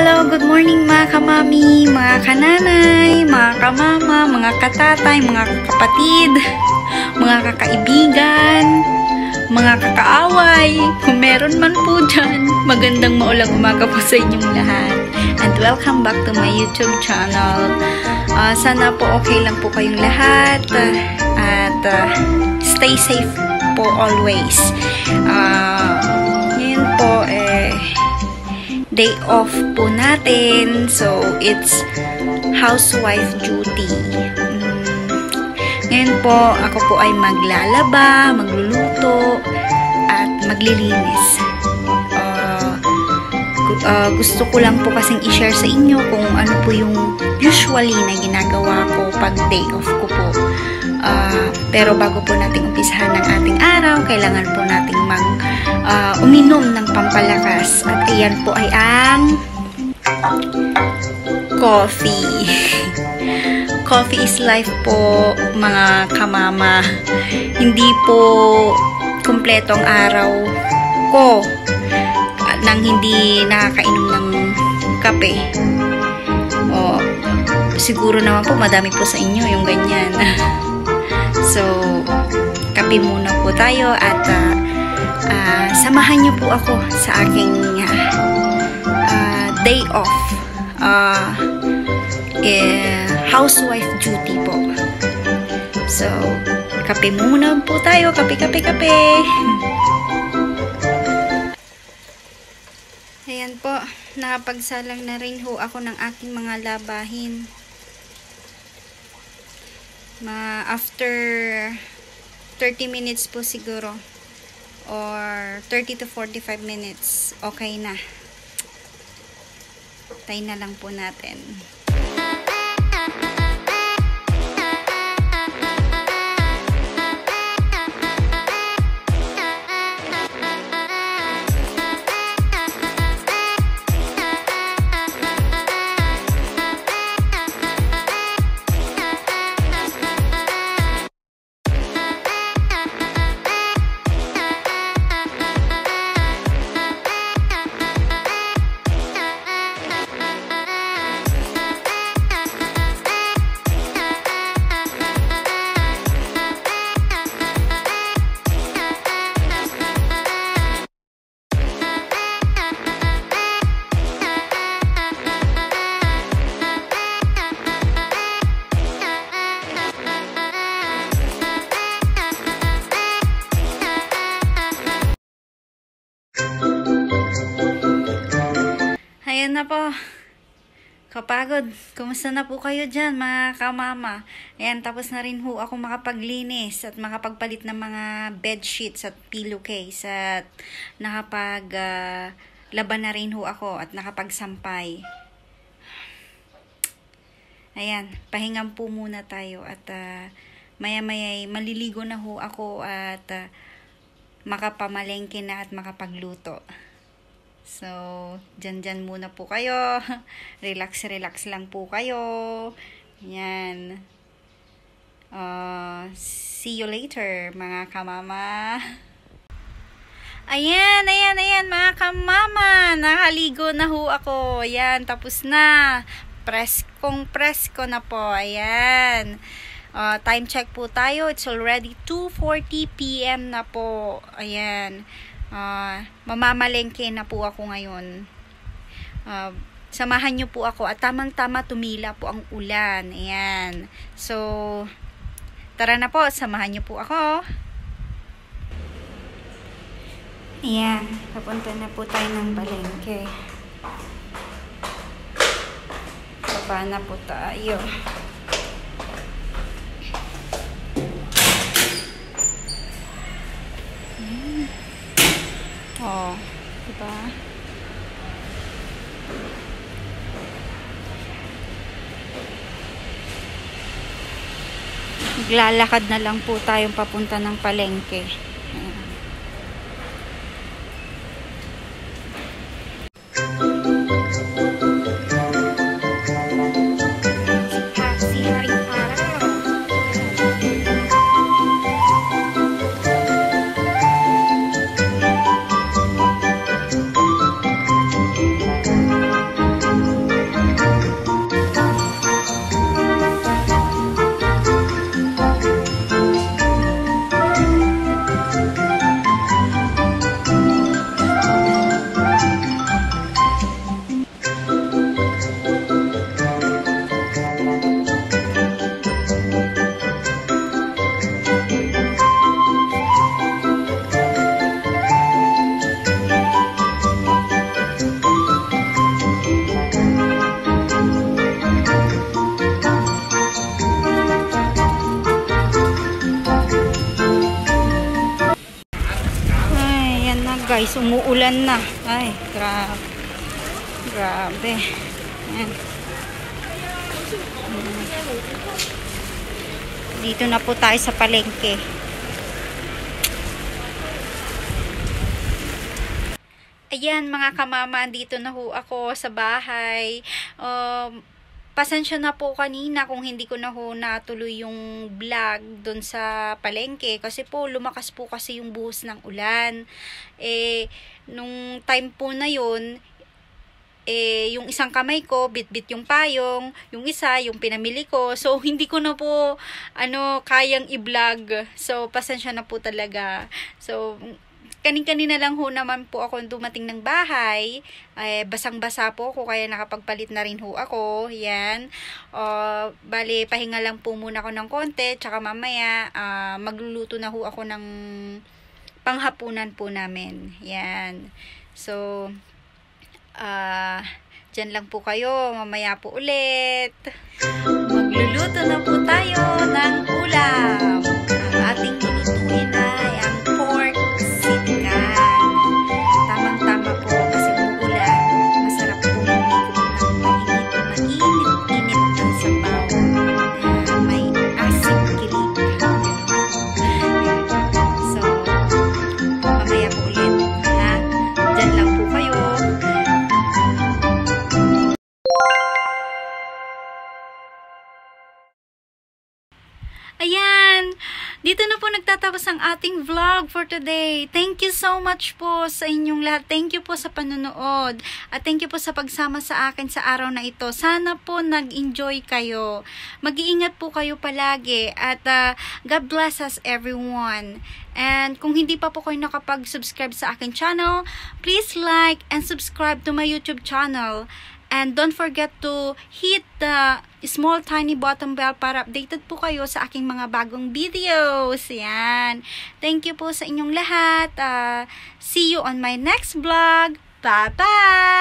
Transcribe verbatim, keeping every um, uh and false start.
hello! Good morning mga kamami, mga kananay, mga kamama, mga katatay, mga kapatid, mga kakaibigan, mga kakaaway. Kung meron man po dyan, magandang maulang umaga po sa inyong lahat. And welcome back to my YouTube channel. Uh, sana po okay lang po kayong lahat. Uh, at uh, stay safe po always. Uh, ngayon po, eh, day off po natin. So, it's housewife duty. Mm. Ngayon po, ako po ay maglalaba, magluluto, at maglilinis. Uh, uh, gusto ko lang po kasing i-share sa inyo kung ano po yung usually na ginagawa ko pag day off ko po. Uh, pero bago po nating umpisahan ng ating araw, kailangan po nating mag uh, uminom ng pampalakas. At ayan po ay ang coffee. Coffee is life po, mga kamama. Hindi po kumpletong araw ko nang hindi nakakainom ng kape. O, siguro naman po madami po sa inyo yung ganyan. So, kape muna po tayo at uh, uh, samahan niyo po ako sa aking uh, uh, day off. Uh, eh, housewife duty po. So, kape muna po tayo. Kape, kape, kape. Ayan po. Nakapagsalang na rin ho ako ng aking mga labahin. Ma after thirty minutes po siguro or thirty to forty-five minutes, okay na. Tayo na lang po natin. Ayan na po. Kapagod. Kumusta na po kayo dyan, mga kamama? Ayan, tapos na rin ho ako makapaglinis at makapagpalit ng mga bed sheets at pillowcase at nakapag uh, laban na rin ho ako at nakapagsampay. Ayan, pahingan po muna tayo at uh, maya-maya maliligo na ho ako at uh, makapamalengke na at makapagluto. So, dyan-dyan muna po kayo. Relax-relax lang po kayo. Yan. Uh, see you later, mga kamama. Ayan, ayan, ayan, mga kamama. Nakaligo na ho ako. Ayan, tapos na. Preskong presko na po. Ayan. Uh, time check po tayo. It's already two forty p m na po. Ayan. Uh, mamamalengke na po ako ngayon. Uh, samahan nyo po ako at tamang-tama tumila po ang ulan. Ayan. So, tara na po. Samahan nyo po ako. Ayan. Papunta na po tayo ng palengke. Baba na po tayo. Oh, diba? Maglalakad na lang po tayong papunta ng palengke. Ayan. guys, umuulan na. Ay, grabe. Grabe. Ayan. Dito na po tayo sa palengke. Ayan mga kamama, dito na ho ako sa bahay. Um, pasensya na po kanina kung hindi ko na ho natuloy yung vlog dun sa palengke. Kasi po lumakas po kasi yung buhos ng ulan. Eh, nung time po na yun, eh, yung isang kamay ko, bit-bit yung payong, yung isa, yung pinamili ko. So, hindi ko na po, ano, kayang i-vlog. So, pasensya na po talaga. So, kanin-kanina lang ho naman po ako dumating ng bahay. Eh, basang-basa po ako, kaya nakapagpalit na rin ho ako. Yan. Uh, bali, pahinga lang po muna ako ng konti. Tsaka mamaya, uh, magluluto na ho ako ng panghapunan po namin. Yan. So, ah, uh, dyan lang po kayo. Mamaya po ulit. Magluluto na po tayo ng ulam. Ang ating lulutuin ay ang pork sinigang. Tamang-tama po kasi umuulan. Masarap po lumigo ng mainit-mainit ng sabaw. Uh, may asin kilig. So, mamaya po ulit. Ha? Dyan lang po kayo. Ayan, dito na po nagtatapos ang ating vlog for today. Thank you so much po sa inyong lahat. Thank you po sa panonood. At thank you po sa pagsama sa akin sa araw na ito. Sana po nag-enjoy kayo. Mag-iingat po kayo palagi. At uh, God bless us everyone. And kung hindi pa po kayo nakapag-subscribe sa akin channel, please like and subscribe to my YouTube channel. And don't forget to hit the small tiny button bell para updated po kayo sa aking mga bagong videos. Yan. Thank you po sa inyong lahat. Uh, see you on my next vlog. Bye-bye!